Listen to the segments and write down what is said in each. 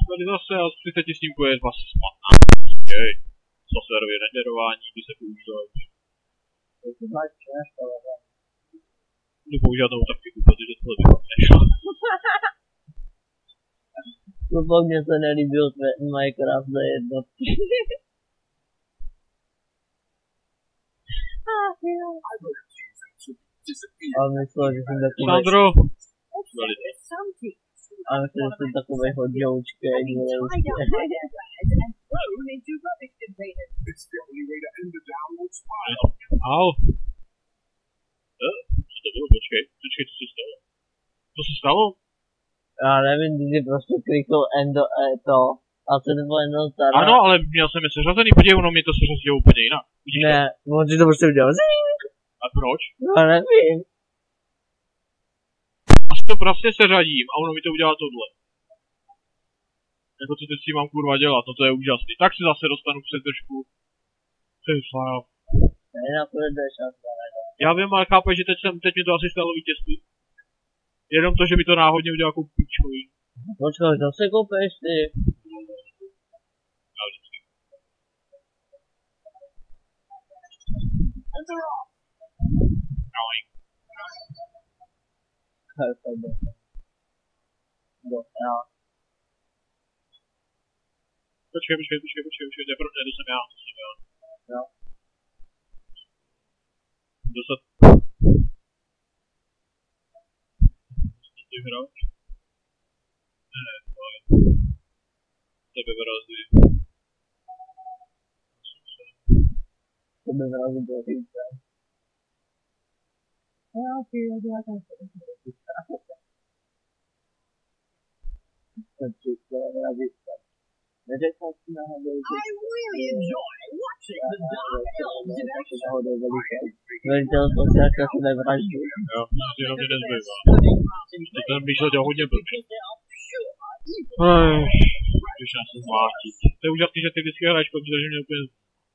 Tady zase a z 30 snímků je 215. Jej. Softwarově renderování, kdy se používají. Budu používat novou taktiku, protože tohle bych nešlo. To mně se nelíbil Minecraft za jednotky. A myslel, že jsem takový... Sandro! A myslel, že jsem takový hodňoučky, jak Au! Co to bylo? Počkej, co se stalo? Co se stalo? Já nevím, když jsi prostě kliknul endo to a se nebo endo stará. Ano, ale měl jsem je seřazený, podívej, ono mi to seřazilo úplně jinak. Ne, on si to prostě udělal. A proč? No nevím. Až to prostě seřadím a ono mi to udělá tohle. Jako co teď si mám kurva dělat, no to je úžasný. Tak si zase dostanu přes držku. To je fajn. Já vím, ale chápeš, že teď mi to asi stalo vítězství. Jenom to, že mi to náhodně udělal jako pičovi. Počkej, zase koupeš ty. Já vždycky. Ahoj. Počkej, to jsem já. Jo. Dostat ty hráč? Ne, fajn. Tebe vrazí. Tebe vrazí do říce. Já si já tam se I really enjoy watching the Dark Elves in action. Velitel to si jak se nevraždí. Jo, jenom mě nezbývá. To ten myšlet je hodně blbý. Když nás se zmátit. To je úžasný, že ty vždycky hraješ, protože mě úplně...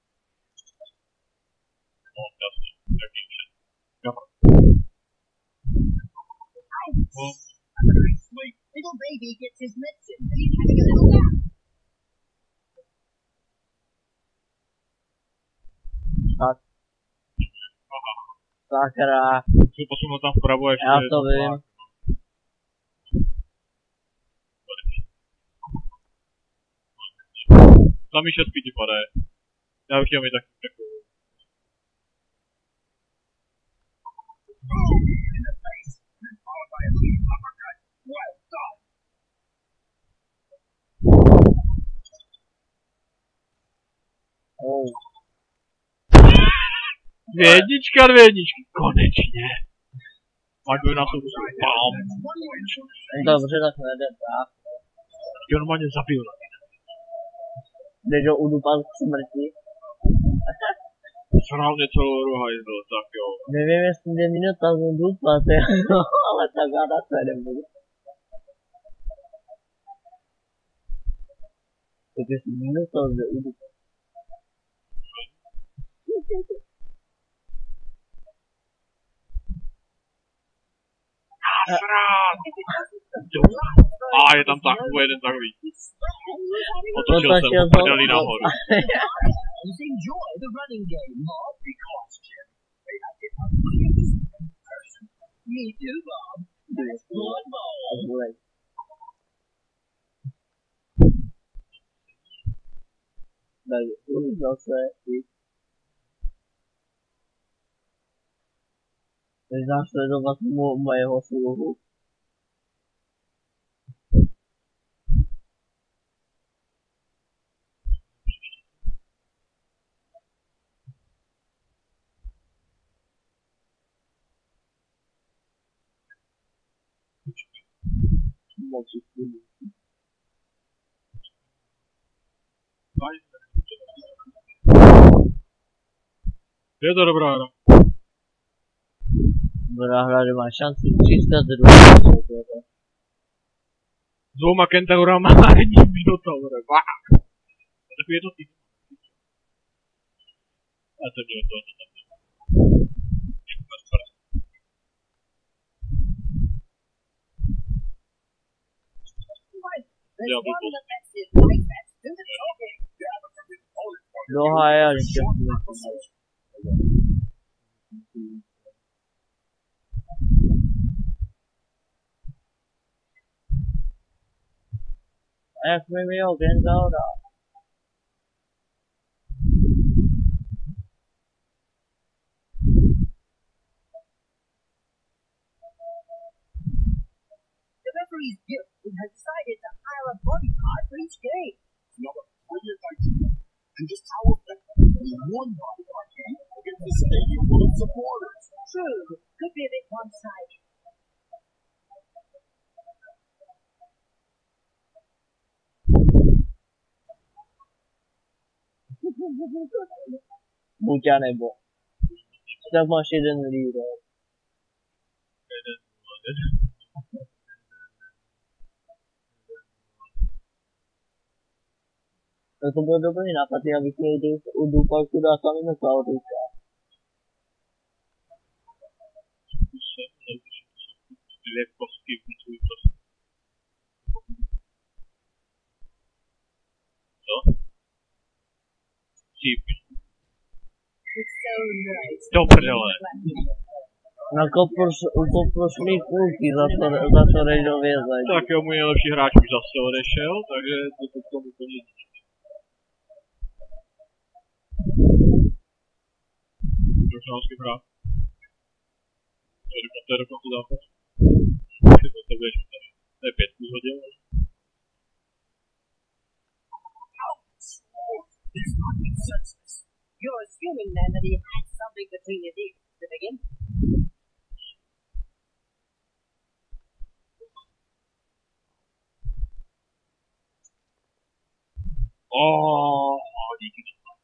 No, jasně, jaký vše. Little baby gets his medicine, but he's having a little nap. Tak. Sakra. Musím posunout tam vpravo ještě. Já to vím. Tam mi šestky ti padaje. Já bych chtěl mít takovou. Oh. Dvě jedničky, konečně. Maďuji na to bam. Dobře, tak nejde tak. Tě normálně zabil. Jdeš ho udupat k smrti. Sral mě celou rohajzl, tak jo. Nevím, jestli mě minuta udupat, ale tak hádat se nebudu. Tak jestli minuta zde udupat. Srát! A je tam jeden takový. Otočil jsem ho prdeli nahoru. Enjoy the running game, Bob, because me too, Bob. There's one ball. Zase následovat mojeho sluhu. Je to dobrá hra. Dobrá hra, že má šanci 302. S dvouma kentaurama a jedním minotaurem. Takový je to ty. A to mělo to tam. There's one that Dohája, že a jak mi měl Genzalda? The referee's guilty has decided to hire a bodyguard for each game. Another brilliant idea. And just how effective is one bodyguard game against a stadium full of supporters? True, could be a bit one-sided. Buď a nebo. Tak máš jeden líder. To byl dobrý nápad, já bych měl u Dupaku dát sami na Klaudika. Dvě kostky v svůj čas. Co? Číp. It's so nice. Do prdele. Nakopl šli kulky, za to Rejdově zajdí. Tak jo, můj nejlepší hráč už zase odešel, takže to teď tomu úplně nic. Proč nám s kým hrát? To je dokonce zápas. To budeš tady. To je 5 hodin. You're assuming then that he had something between his ears to begin with. Díky.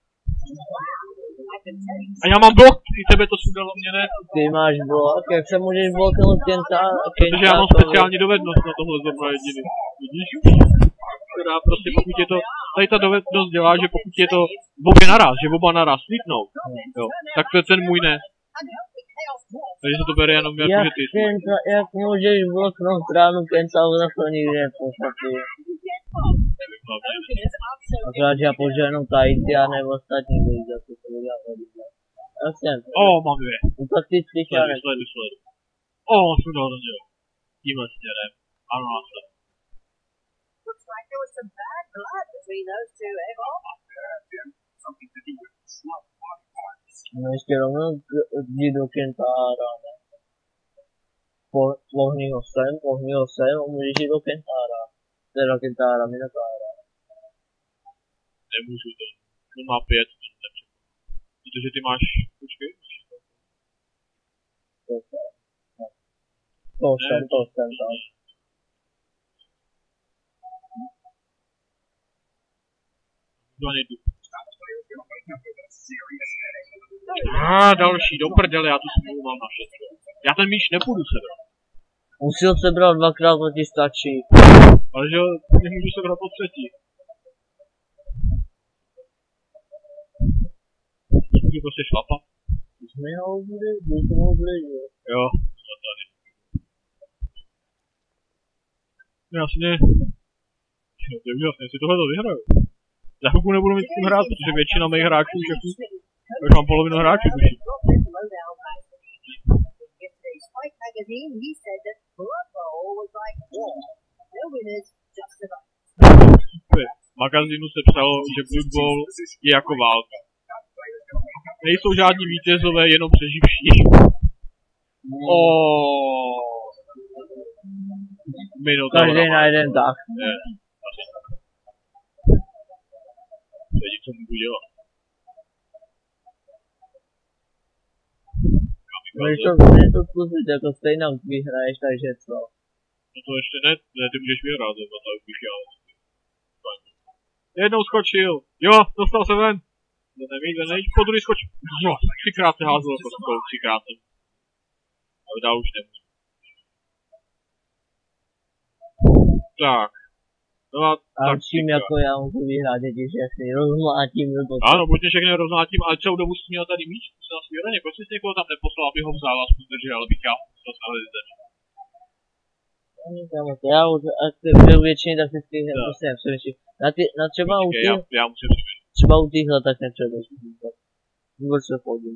I can tell you. A já mám blok, i tebe to sundalo, mě ne? Ty máš blok, jak se můžeš bloknout Protože já mám speciální dovednost na tohle zrovna jediný. Vidíš? Která prostě pokud je to, tady ta dovednost dělá, že pokud je to obě naraz, že oba naraz slítnou, jo, tak to je ten můj ne. Takže se to bere jenom jako, že ty jsi. Jak můžeš bloknout ránu Kentaura, to nikdy nepochopil. Akorát, že já poženu Tahiti a nebo ostatní lidi, za to se udělá hodně. Jasně. Mám dvě. Taktický čárek. Sledu. Jsem dal do něho. Tímhle směrem. Ano, následně. Looks like there was some bad blood between those two, eh, Bob? Something to do with slum body parts. No ještě rovnou jdi do Kentaura, ne? Pohni ho sem a můžeš jít do Kentaura. Teda Kentaura, Minotaura. Nemůžu to. On má 5, to nepřekvapí. Protože ty máš, počkej. To jsem. Nejdu. Další, do prdele, já tu smůlu mám na všechno. Já ten míč nepůjdu sebrat. Musel sebrat dvakrát, to ti stačí. Ale že nemůžu sebrat po třetí. Můžu prostě šlapat. Jsme ho ublížili. Jo, to tady. Jasně. To je úžasné, si tohle to vyhraju. Za chvilku nebudu mít s tím hrát, protože většina mých hráčů už jako... Už mám polovinu hráčů, tuším. V magazínu se psalo, že Blood Bowl je jako válka. Nejsou žádní vítězové, jenom přeživší. Každý na jeden tak. Vědí, co můžu dělat. Můžeš to zkusit, jako stejně vyhraješ, takže co? No to ještě ne, ty můžeš vyhrát, nebo tak bych já. Jednou skočil, jo, dostal se ven. Nejď, po druhý skočil. Jo, 3krát se házel kostkou, 3krát. Ale dál už nemůžu. Tak. No a čím jako já můžu vyhrát, děti všechny, rozmlátím nebo co? Ano, buď všechny rozmlátím, ale celou dobu jsi měl tady míč, jsi na svěraně, proč jsi někoho tam neposlal, aby ho vzal, aspoň držel, ale bych já musel stále zde. Já už byl většině taktických her prostě nepřemýšlím. Na třeba u Počkej, těch, já musím přemýšlet. třeba u těchhle tak nepřemýšlím. Vůbec se chodím.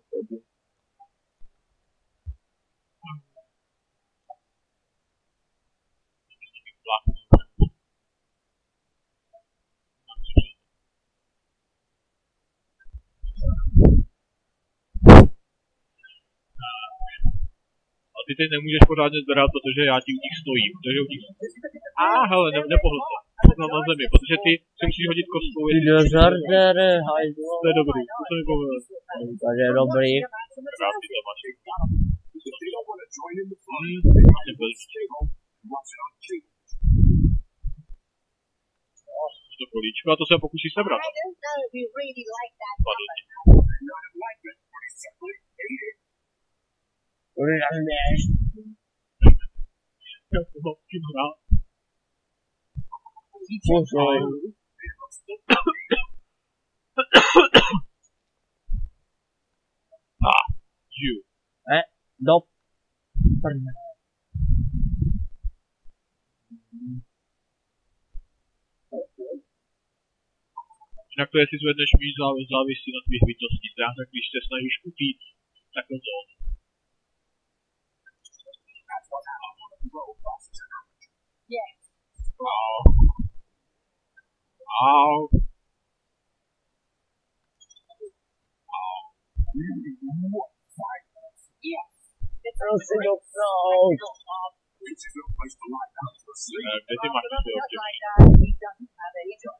A ty teď nemůžeš pořádně zvedat, protože já ti u nich stojím, protože u nich... hele, nepohl se. Poznal na zemi, protože ty si musíš hodit kostkou. Ty do žardere, hajzlo. To je dobrý, to se mi povedlo. Takže je dobrý. Rád ty to máš. If they don't want to join in the fun, Nebyl. stay home and watch it on cable. To kolíčko a to se pokusí sebrat. I don't know if you really like that. Padl ti. Not like it, but he simply ate it. Tím hrál. Pozor. You. Do. Jinak to, jestli zvedneš míč, závisí na tvých bytostních stránkách, když se snažíš utít, tak to zón. Yes. Au. Au. Au. Yes. It's No, si great dopnout. It's a good place to lie down for a sleep. Kde ty máš ty Not objekty? like that. He doesn't have any choice.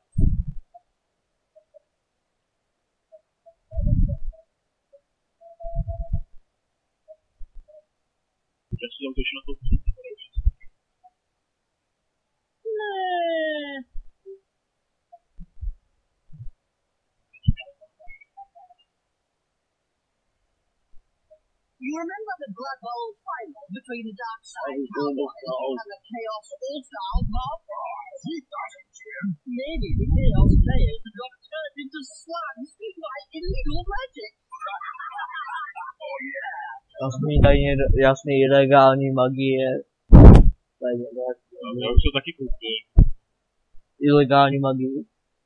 Já si zautočil na to. You remember the Blood Bowl final between the Dark Side Cowboys and the Chaos All-Stars Barbarians? He doesn't, Jim. Maybe the Chaos players got turned into slugs by illegal magic. Oh, yeah. Jasný ilegální magie. Já už to taky koupil. Ilegální magie.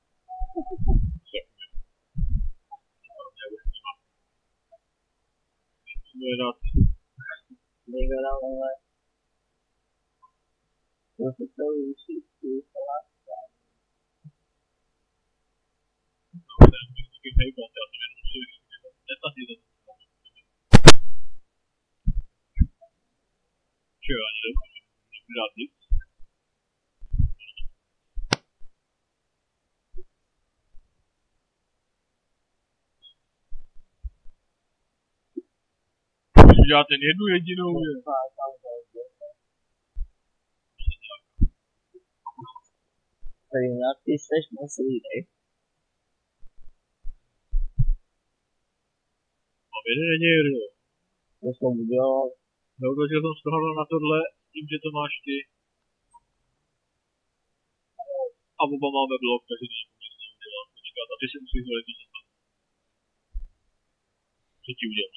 Hledat. Nevědáme. To se to učí. Taky hejbat, já jsem jenom musel netahy. Čo, ani nemůžu dát nic? Musím dělat jen jednu jedinou věc. Tady na ty seš moc lídej. Mám jeden jediný. To jsem udělal. Neutočil jsem z toho na tohle, tím, že to máš ty. A oba máme blok, takže to někomu nic neudělá. Počkat, a ty si musíš zvolit to zase. Co ti udělá?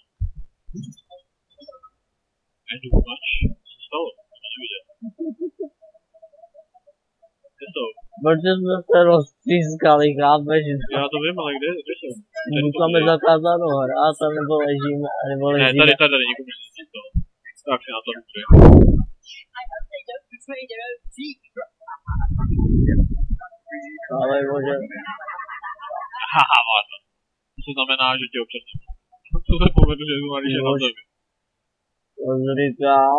Edu, máš? Co se stalo? To neviděl. Kde jsou? Protože jsme se roztřískali, chápeš? Já to vím, ale kde jsou? Máme zakázanou hrát, nebo ležíme, nebo Ne, ležíme. tady, nikomu se nic nestalo. Tak si na to může. I hope they don't betray their own team. Ale bože. Haha, máte. To znamená, že tě občas nebude. Co se povedl, že zvolíš je na zemi. To jsi říkal.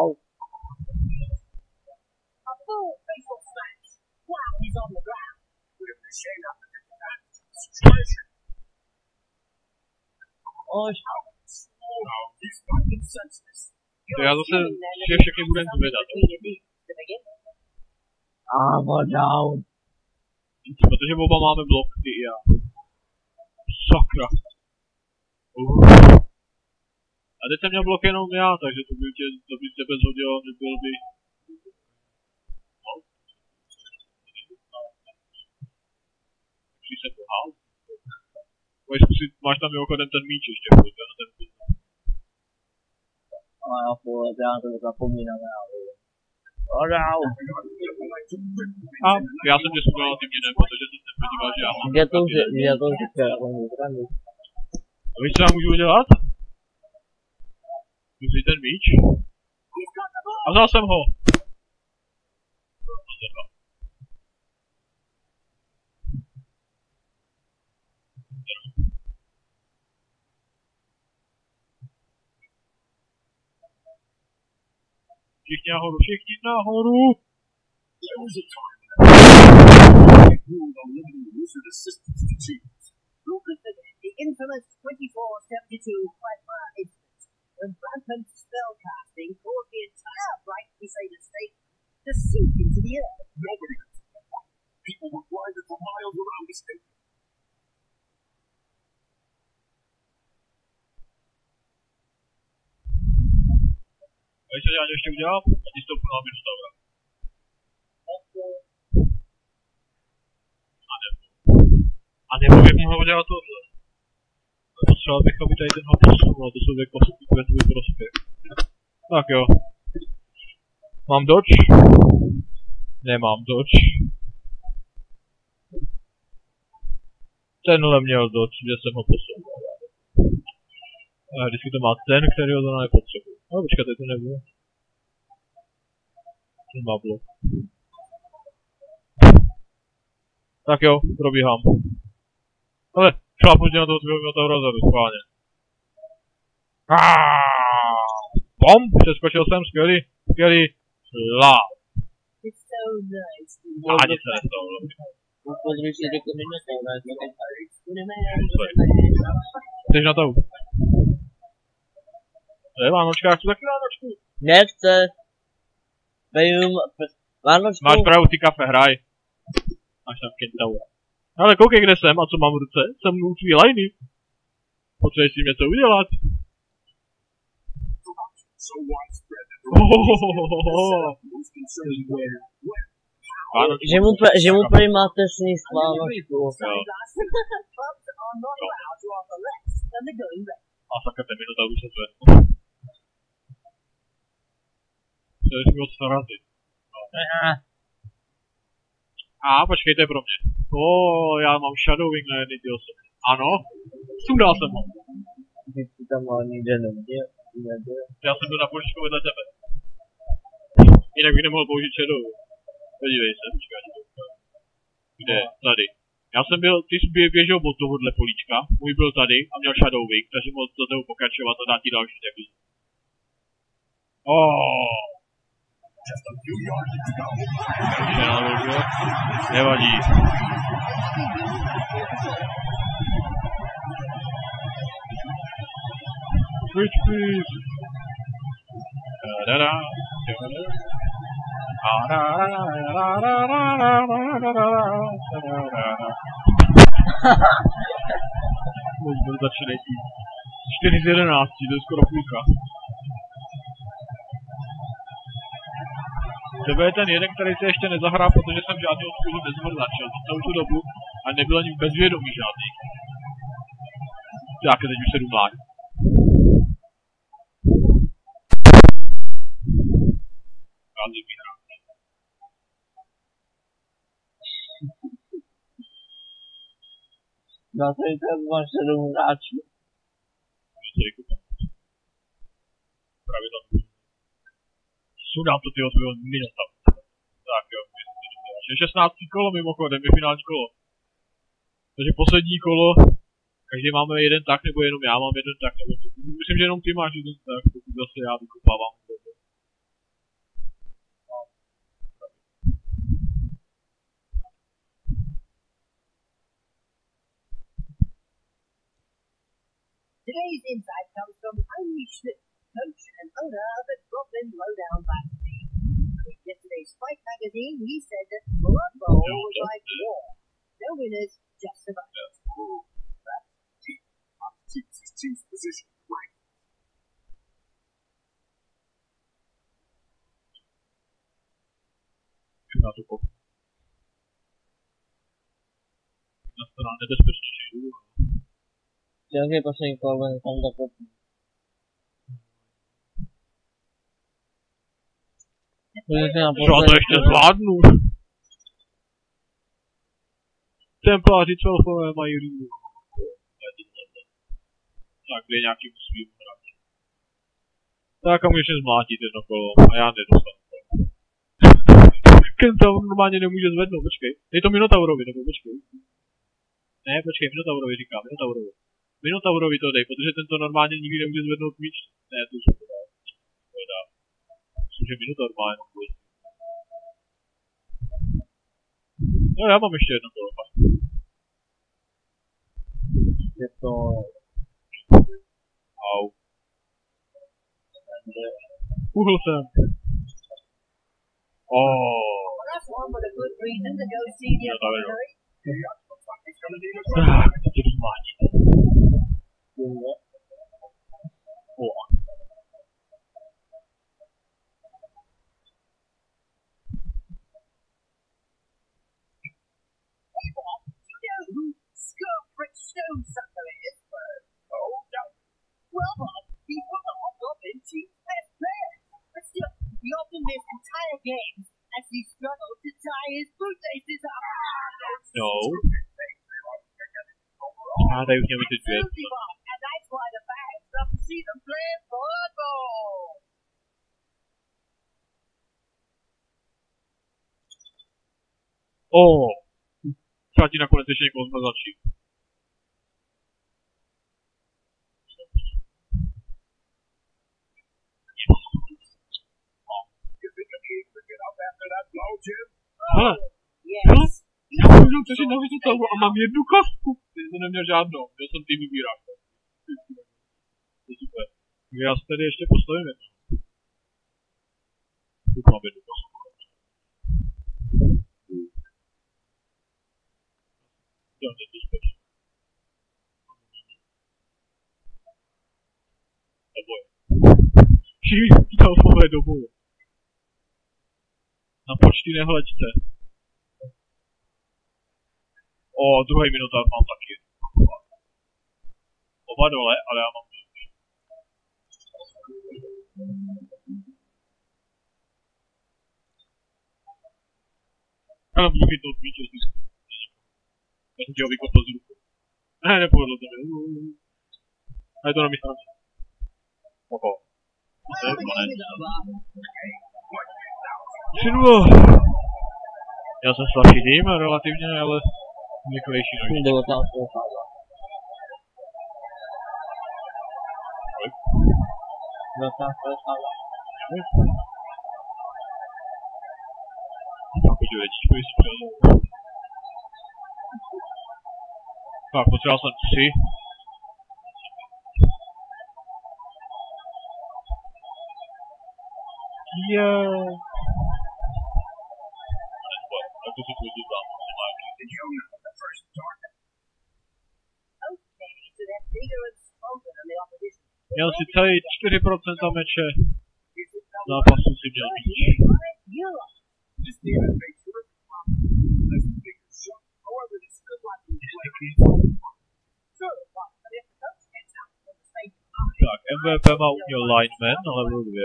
A full facial smash while he's on the ground. With the shade up in the situation. Ož. No, he's fucking senseless. To já zase že všechny budem zvedat. A down. Protože oba máme blok, ty i já. Sakra. A teď jsem měl blok jenom já, takže to by tebe zhodilo, nebyl by... No. Musí se pohál. Můžeš zkusit, máš tam mimochodem ten míč ještě, pojď na ten míč. A já půl, já to zapomínám, já vím. A já jsem tě sundal a ty mě ne, protože jsi nepodíval, že já mám. Já to už říkal, ale nezraný. A víš, co já můžu udělat? Můžu ten míč. A vzal jsem ho. Všichni nahoru, všichni nahoru! There was a time when ruled on limiting wizard assistance to chiefs. Who could forget the infamous 2472 Plasma incident, when rampant spellcasting caused the entire Bright Crusader station to sink into the earth? Nobody could forget that. People were blinded for miles around the state. A co já ještě udělal? Ani stoupu na Minotaura. A nebo jak mohl udělat tohle? Potřeboval bych, aby tady ten ho posunul, to jsou dvě postupy ve tvůj prospěch. Tak jo. Mám dodge? Nemám dodge. Tenhle měl dodge, že jsem ho posunul. A vždycky to má ten, který ho to nepotřebuje. No počkat, to nebude. Ten má blok. Tak jo, probíhám. Ale šlápnu tě na toho rozhodu, schválně. Bom, přeskočil jsem, skvělý, sláp. Ani se nestalo. Jsi na to? Ne, Vánočka, já chci taky Vánočku. Nechce. Vánočku. Máš pravdu, ty kafe, hraj. Máš tam Kentaura. Ale koukej, kde jsem a co mám v ruce. Jsem u tvý lajny. Potřebuješ si něco udělat. So widespread that Že mu prý máte sníst Vánočku. Clubs are not allowed to offer less than the going rate. A sakra, ten Minotaur už se zvedl. Chceš mi odsarazit. A počkejte pro mě. Já mám Shadowing na jedný ty osoby. Ano, sundal jsem ho. Vždycky tam ale nikde neměl. Já jsem byl na poličku vedle tebe. Jinak bych nemohl použít Shadowing. Podívej se, počkej. Kde? Tady. Já jsem byl, ty jsi běžel od tohohle políčka, můj byl tady a měl Shadowing, takže mohl do toho pokračovat a dát ti další takový. just a few yards to go. Nevadí. Switch please. Už byl začínejší. 4 z 11, to je skoro půlka. Tebe je ten jeden, který se ještě nezahrál, protože jsem žádného skůlu nezmrzačil za celou tu dobu a nebyl ani bezvědomý žádný. Tak, teď už se jdu mládit. Rádi mi hrát. Na to je ten máš 7 hráčů. Právě tam. Sundám to tyho tvého Minotaura. Tak jo, je 16. kolo mimochodem, je finální kolo. Takže poslední kolo, každý máme jeden tak, nebo jenom já mám jeden tak, nebo myslím, že jenom ty máš jeden tak, pokud zase já vykopávám. Today's insight comes from Heinrich Schmidt, coach and owner of the Goblin Lowdown magazine. In yesterday's Fight magazine, he said that Blood Bowl was like war. No winners, just survivors. Keeps his team's position right. Na to kop. Na strana nebezpečnější důvod. Jaký poslední kolo tam zakopí? The Co to ještě zvládnu? Templáři celkové mají rýmu. Tak, kde je nějaký muslim hráč. Tak a můžeš zmlátit jedno kolo a já nedostanu. Kentaur normálně nemůže zvednout, počkej. Dej to Minotaurovi, nebo počkej. Ne, počkej, Minotaurovi říká, Minotaurovi. Minotaurovi to dej, protože ten to normálně nikdy nemůže zvednout míč. Ne, to už to dá. To je dá. Myslím, že Minotaur má jenom kvůli. No já mám ještě jedno kolo. Je to... Au. Uhl jsem. Well, that's one with a good reason to go see the apothecary. Tak, teď jdu zmátit. Scarfrich Stonesucker is. Oh, no. Well, Bob, he's one of the Goblin Chief's best players. But still, he often missed entire games as he struggled to tie his bootlaces up. No. Hádaj už němi ty dvě. And that's why the fans love to see them play football. Třeba ti nakonec ještě někoho jsme začít. Hele, já jsem měl přešet na vysotou a mám jednu kostku. Ty jsem neměl žádnou, měl jsem tým vybírat. To je super. Já se tady ještě postavím jednou. Tu mám jednu kostku. Dělám teď bezpečně. Do boje. Všichni elfové do boje. Na počty nehleďte. Druhý Minotaur mám taky. Oba dole, ale já mám dole. Ale budu chytnout vítězství. Já jsem ti ho vykopl z ruku. Ne, nepovedlo to mi. A je to na mý straně. Oho. To je konec. Přidlo. Já jsem slabší tým, relativně, ale rychlejší noží. Bylo tam spoucházat. Bylo tam spoucházat. Podívej, číko jsi přijel. Tak, potřeboval jsem 3. Tak to si půjdu tam. Měl si celý 4% meče. Zápasu si měl míč. Tak, MVP má uměl lineman na level 2.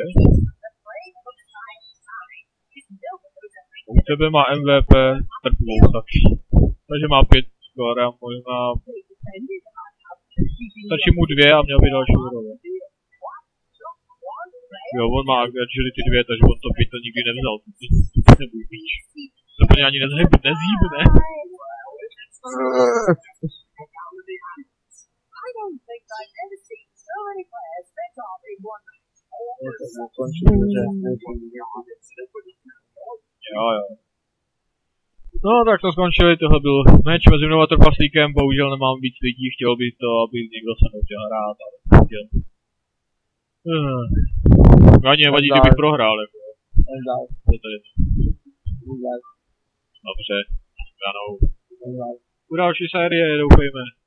U tebe má MVP trpnou taky. Takže má 5 skóre a možná... Stačí mu 2 a měl by další úroveň. Jo, on má agility 2, takže on to by to nikdy nevzal. Nebuď míč. To pro ně ani nezhýbne. Jo. No tak to skončili, tohle byl meč mezi mnou a trpaslíkem, bohužel nemám víc lidí, chtěl bych to, aby někdo se mnou chtěl hrát, ale chtěl. Ani nevadí, kdybych prohrál, jako. Dobře, ranou. U další série doufejme.